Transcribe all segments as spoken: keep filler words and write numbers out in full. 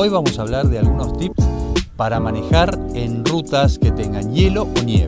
Hoy vamos a hablar de algunos tips para manejar en rutas que tengan hielo o nieve.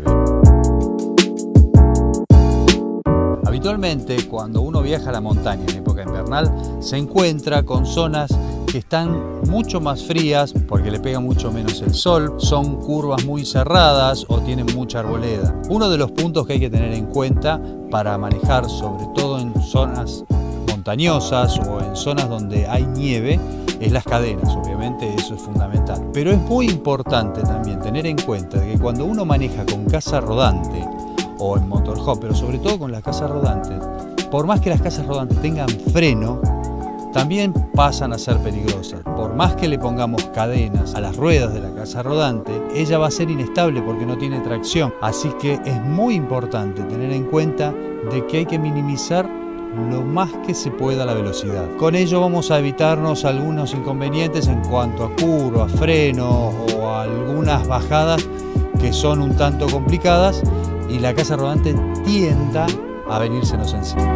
Habitualmente, cuando uno viaja a la montaña en época invernal, se encuentra con zonas que están mucho más frías porque le pega mucho menos el sol, son curvas muy cerradas o tienen mucha arboleda. Uno de los puntos que hay que tener en cuenta para manejar, sobre todo en zonas montañosas o en zonas donde hay nieve, es las cadenas. Obviamente eso es fundamental. Pero es muy importante también tener en cuenta que cuando uno maneja con casa rodante o en motorhome, pero sobre todo con las casas rodantes, por más que las casas rodantes tengan freno, también pasan a ser peligrosas. Por más que le pongamos cadenas a las ruedas de la casa rodante, ella va a ser inestable porque no tiene tracción. Así que es muy importante tener en cuenta de que hay que minimizar lo más que se pueda la velocidad. Con ello vamos a evitarnos algunos inconvenientes en cuanto a curvas, freno o a algunas bajadas que son un tanto complicadas y la casa rodante tienda a venírsenos encima.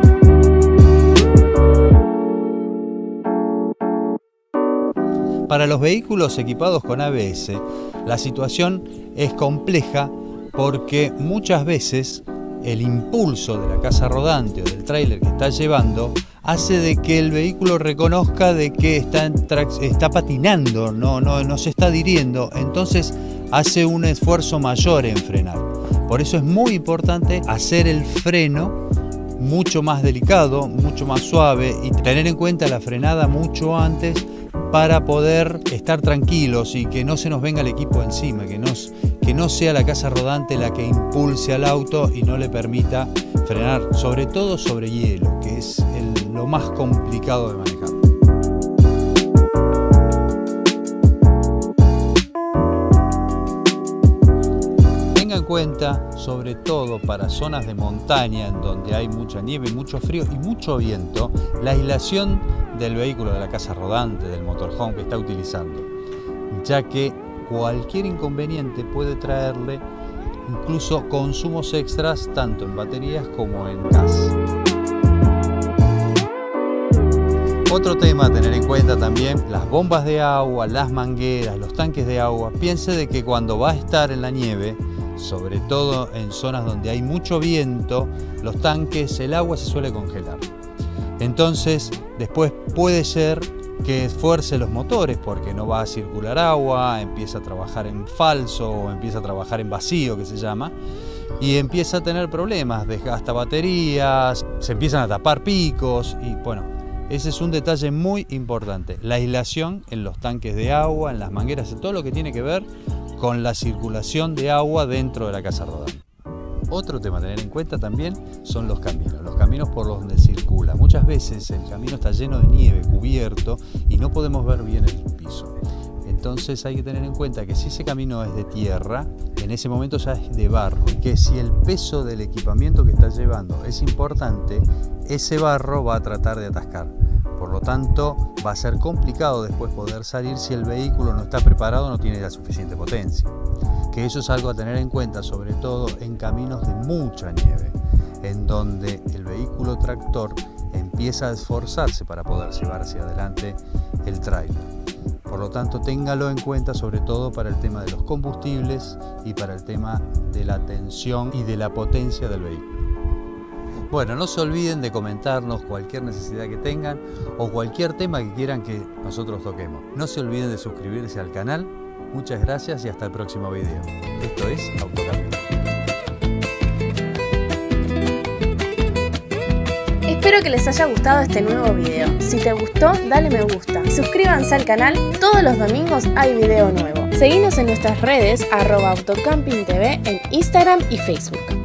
Para los vehículos equipados con A B S, la situación es compleja porque muchas veces el impulso de la casa rodante o del tráiler que está llevando hace de que el vehículo reconozca de que está, en está patinando, no, no, no se está adhiriendo, entonces hace un esfuerzo mayor en frenar. Por eso es muy importante hacer el freno mucho más delicado, mucho más suave y tener en cuenta la frenada mucho antes para poder estar tranquilos y que no se nos venga el equipo encima, que, nos, que no sea la casa rodante la que impulse al auto y no le permita frenar, sobre todo sobre hielo, que es el, lo más complicado de manejar. Tenga en cuenta, sobre todo para zonas de montaña en donde hay mucha nieve, mucho frío y mucho viento, la aislación del vehículo, de la casa rodante, del motorhome que está utilizando, ya que cualquier inconveniente puede traerle incluso consumos extras tanto en baterías como en gas. Otro tema a tener en cuenta también, las bombas de agua, las mangueras, los tanques de agua. Piense de que cuando va a estar en la nieve, sobre todo en zonas donde hay mucho viento, los tanques, el agua se suele congelar. Entonces, después puede ser que esfuerce los motores porque no va a circular agua, empieza a trabajar en falso o empieza a trabajar en vacío, que se llama, y empieza a tener problemas, desgasta baterías, se empiezan a tapar picos y bueno, ese es un detalle muy importante. La aislación en los tanques de agua, en las mangueras, todo lo que tiene que ver con la circulación de agua dentro de la casa rodante. Otro tema a tener en cuenta también son los caminos, los caminos por los donde circula. Muchas veces el camino está lleno de nieve, cubierto, y no podemos ver bien el piso. Entonces hay que tener en cuenta que si ese camino es de tierra, en ese momento ya es de barro, y que si el peso del equipamiento que está llevando es importante, ese barro va a tratar de atascar. Por lo tanto, va a ser complicado después poder salir si el vehículo no está preparado, no tiene la suficiente potencia. Que eso es algo a tener en cuenta, sobre todo en caminos de mucha nieve, en donde el vehículo tractor empieza a esforzarse para poder llevar hacia adelante el tráiler. Por lo tanto, téngalo en cuenta, sobre todo para el tema de los combustibles y para el tema de la tensión y de la potencia del vehículo. Bueno, no se olviden de comentarnos cualquier necesidad que tengan o cualquier tema que quieran que nosotros toquemos. No se olviden de suscribirse al canal. Muchas gracias y hasta el próximo video. Esto es Autocamping. Espero que les haya gustado este nuevo video. Si te gustó, dale me gusta. Suscríbanse al canal, todos los domingos hay video nuevo. Seguinos en nuestras redes, arroba autocamping T V en Instagram y Facebook.